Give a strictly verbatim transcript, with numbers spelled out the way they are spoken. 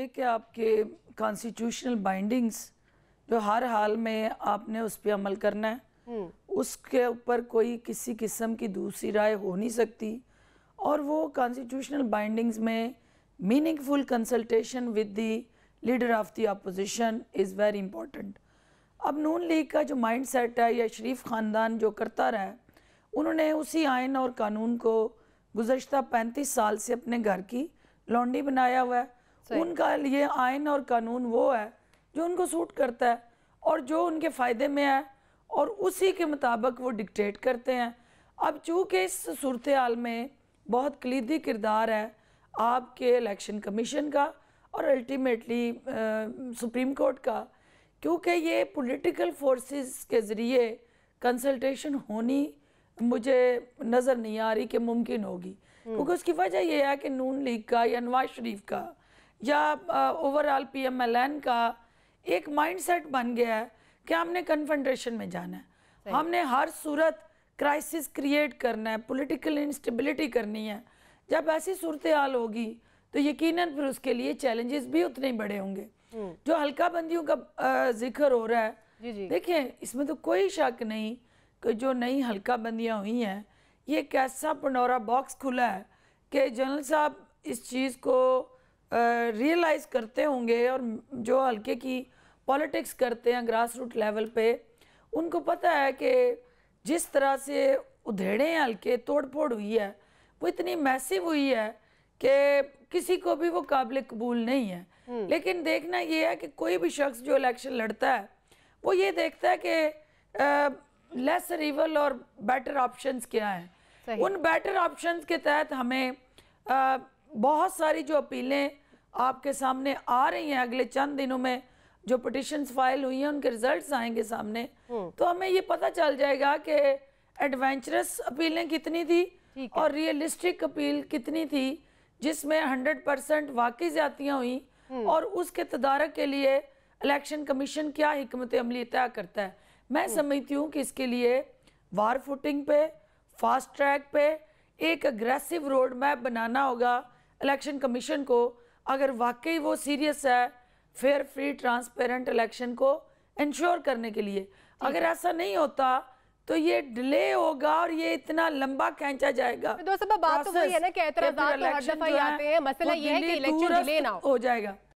یہ کہ آپ کے کانسٹیٹیوشنل بائنڈنگز جو ہر حال میں آپ نے اس پہ عمل کرنا ہے، اس کے اوپر کوئی کسی قسم کی دوسری رائے ہو نہیں سکتی، اور وہ کانسٹیٹیوشنل بائنڈنگز میں meaningful consultation with the leader of the opposition is very important. اب نون لیگ کا جو مائنڈ سیٹ ہے یا شریف خاندان جو کرتا رہا ہے، انہوں نے اسی آئین اور قانون کو گزشتہ پینتیس سال سے اپنے گھر کی لونڈی بنایا ہوا ہے۔ ان کا یہ آئین اور قانون وہ ہے جو ان کو سوٹ کرتا ہے اور جو ان کے فائدے میں ہے، اور اسی کے مطابق وہ ڈکٹیٹ کرتے ہیں۔ اب چونکہ اس صورتحال میں بہت کلیدی کردار ہے آپ کے الیکشن کمیشن کا اور الٹیمیٹلی سپریم کورٹ کا، کیونکہ یہ پولیٹیکل فورسز کے ذریعے کنسلٹیشن ہونی مجھے نظر نہیں آ رہی کہ ممکن ہوگی، کیونکہ اس کی وجہ یہ ہے کہ نون لیگ کا یا نواز شریف کا یا overall P M L N کا ایک مائنڈ سیٹ بن گیا ہے کہ ہم نے کنفرنٹیشن میں جانا ہے، ہم نے ہر صورت کرائسس کریٹ کرنا ہے، پولیٹیکل انسٹیبلٹی کرنی ہے۔ جب ایسی صورتحال ہوگی تو یقیناً پھر اس کے لیے چیلنجز بھی اتنے ہی بڑے ہوں گے۔ جو حلقہ بندیوں کا ذکر ہو رہا ہے، دیکھیں اس میں تو کوئی شک نہیں کہ جو نئی حلقہ بندیاں ہوئی ہیں، یہ ایک ایسا پنڈورا باکس کھلا ہے کہ جنرل صاحب اس چیز کو ریئلائز کرتے ہوں گے، اور جو حلقے کی پولیٹکس کرتے ہیں گراس روٹ لیول پہ، ان کو پتہ ہے کہ جس طرح سے ادھیڑے ہیں حلقے، توڑ پھوڑ ہوئی ہے، وہ اتنی میسیو ہوئی ہے کہ کسی کو بھی وہ قابل قبول نہیں ہے۔ لیکن دیکھنا یہ ہے کہ کوئی بھی شخص جو الیکشن لڑتا ہے وہ یہ دیکھتا ہے کہ لیسر ایول اور بیٹر آپشنز کیا ہیں۔ ان بیٹر آپشنز کے تحت ہمیں بہت ساری جو اپیلیں آپ کے سامنے آ رہی ہیں، اگلے چند دنوں میں جو پٹیشنز فائل ہوئی ہیں ان کے ریزلٹس آئیں گے سامنے، تو ہمیں یہ پتہ چل جائے گا کہ ایڈوینچرس اپیلیں کتنی تھی اور ریئلسٹک اپیل کتنی تھی، جس میں ہنڈریڈ پرسنٹ واقعی زیادتیاں ہوئیں، اور اس کے تدارک کے لیے الیکشن کمیشن کیا حکمت عملی طے کرتا ہے۔ میں سمجھتی ہوں کہ اس کے لیے وار فوٹنگ پہ، فاسٹ ٹریک پہ ایک اگریسو روڈ میپ بنانا ہوگا الیکشن کمیشن کو، اگر واقعی وہ سیریس ہے فیئر فری ٹرانسپیرنٹ الیکشن کو انشور کرنے کے لیے۔ اگر ایسا نہیں ہوتا تو یہ ڈیلے ہوگا اور یہ اتنا لمبا کھینچا جائے گا۔ دوستو بات تو وہی ہے نا کہ اعتراضات تو ہر دفعہ ہی آتے ہیں، مسئلہ یہ ہے کہ الیکشن ڈیلے نہ ہو جائے گا۔